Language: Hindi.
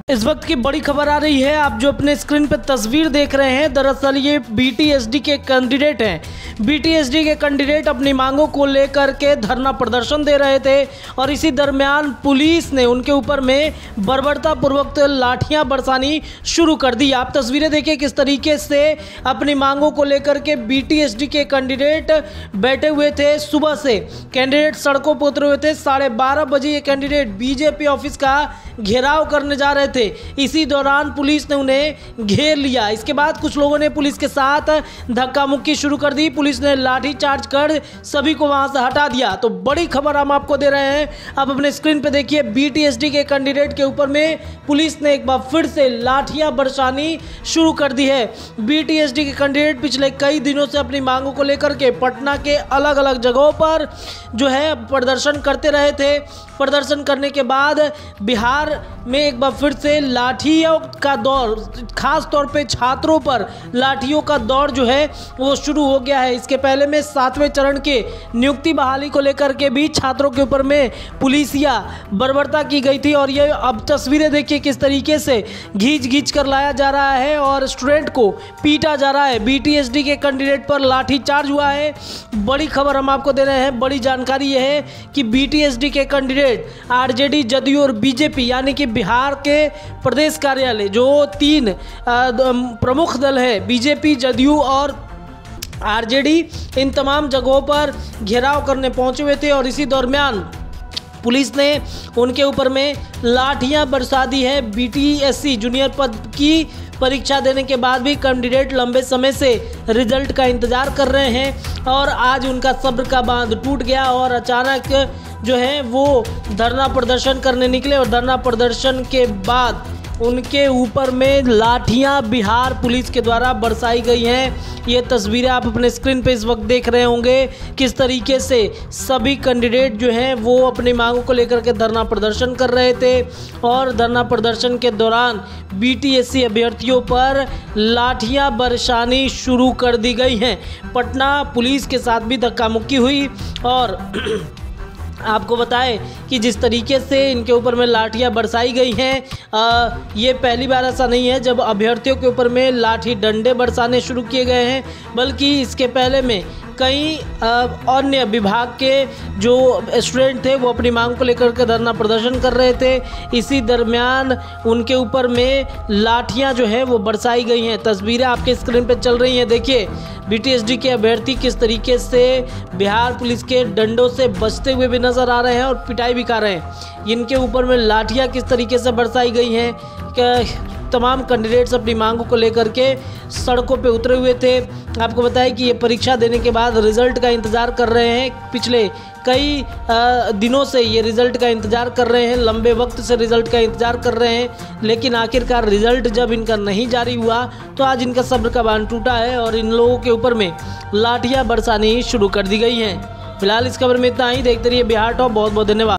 इस वक्त की बड़ी खबर आ रही है। आप जो अपने स्क्रीन पर तस्वीर देख रहे हैं, दरअसल ये बीटीएसडी के कैंडिडेट हैं। बीटीएसडी के कैंडिडेट अपनी मांगों को लेकर के धरना प्रदर्शन दे रहे थे और इसी दरमियान पुलिस ने उनके ऊपर में बर्बरतापूर्वक लाठियां बरसानी शुरू कर दी। आप तस्वीरें देखिए किस तरीके से अपनी मांगों को लेकर के बीटीएसडी के कैंडिडेट बैठे हुए थे। सुबह से कैंडिडेट सड़कों पर उतरे हुए थे। 12:30 बजे ये कैंडिडेट बीजेपी ऑफिस का घेराव करने जा रहे थे। इसी दौरान पुलिस ने उन्हें घेर लिया। इसके बाद कुछ लोगों ने पुलिस के साथ धक्का मुक्की शुरू कर दी। पुलिस ने लाठी चार्ज कर सभी को वहां से हटा दिया। तो बड़ी खबर हम आपको दे रहे हैं, आप अपने स्क्रीन पे देखिए। बीटीएसडी के कैंडिडेट के ऊपर में पुलिस ने एक बार फिर से लाठियां बरसानी शुरू कर दी है। बीटीएसडी के कैंडिडेट पिछले कई दिनों से अपनी मांगों को लेकर के पटना के अलग अलग जगहों पर जो है प्रदर्शन करते रहे थे। प्रदर्शन करने के बाद बिहार में एक बार फिर से लाठियों का दौर, खास तौर पे छात्रों पर लाठियों का दौर जो है वो शुरू हो गया है। इसके पहले में 7वें चरण के नियुक्ति बहाली को लेकर के भी छात्रों के ऊपर में पुलिसिया बर्बरता की गई थी और ये अब तस्वीरें देखिए किस तरीके से घींच कर लाया जा रहा है और स्टूडेंट को पीटा जा रहा है। बीटीएसडी के कैंडिडेट पर लाठी चार्ज हुआ है। बड़ी खबर हम आपको दे रहे हैं। बड़ी जानकारी यह है कि बीटीएसडी के कैंडिडेट आरजेडी, जदयू और बीजेपी यानी कि बिहार के प्रदेश कार्यालय जो 3 प्रमुख दल है, बीजेपी, जदयू और आरजेडी, इन तमाम जगहों पर घेराव करने पहुंचे हुए थे और इसी दरमियान पुलिस ने उनके ऊपर में लाठियां बरसा दी है। बीटीएससी जूनियर पद की परीक्षा देने के बाद भी कैंडिडेट लंबे समय से रिजल्ट का इंतजार कर रहे हैं और आज उनका सब्र का बांध टूट गया और अचानक जो है वो धरना प्रदर्शन करने निकले और धरना प्रदर्शन के बाद उनके ऊपर में लाठियां बिहार पुलिस के द्वारा बरसाई गई हैं। ये तस्वीरें आप अपने स्क्रीन पे इस वक्त देख रहे होंगे किस तरीके से सभी कैंडिडेट जो हैं वो अपनी मांगों को लेकर के धरना प्रदर्शन कर रहे थे और धरना प्रदर्शन के दौरान बीटीएससी अभ्यर्थियों पर लाठियां बरसानी शुरू कर दी गई हैं। पटना पुलिस के साथ भी धक्का मुक्की हुई और आपको बताएं कि जिस तरीके से इनके ऊपर में लाठियां बरसाई गई हैं, ये पहली बार ऐसा नहीं है जब अभ्यर्थियों के ऊपर में लाठी डंडे बरसाने शुरू किए गए हैं, बल्कि इसके पहले में कई अन्य विभाग के जो स्टूडेंट थे वो अपनी मांग को लेकर के धरना प्रदर्शन कर रहे थे। इसी दरमियान उनके ऊपर में लाठियां जो है वो बरसाई गई हैं। तस्वीरें आपके स्क्रीन पे चल रही हैं। देखिए बीटीएसडी के अभ्यर्थी किस तरीके से बिहार पुलिस के डंडों से बचते हुए भी नज़र आ रहे हैं और पिटाई भी कर रहे हैं। इनके ऊपर में लाठियां किस तरीके से बरसाई गई हैं। तमाम कैंडिडेट्स अपनी मांगों को लेकर के सड़कों पे उतरे हुए थे। आपको बताएं कि ये परीक्षा देने के बाद रिज़ल्ट का इंतज़ार कर रहे हैं। पिछले कई दिनों से ये रिज़ल्ट का इंतज़ार कर रहे हैं, लंबे वक्त से रिज़ल्ट का इंतज़ार कर रहे हैं, लेकिन आखिरकार रिज़ल्ट जब इनका नहीं जारी हुआ तो आज इनका सब्र का बांध टूटा है और इन लोगों के ऊपर में लाठियाँ बरसानी शुरू कर दी गई हैं। फिलहाल इस खबर में इतना ही। देखते रहिए बिहार टॉप। बहुत बहुत धन्यवाद।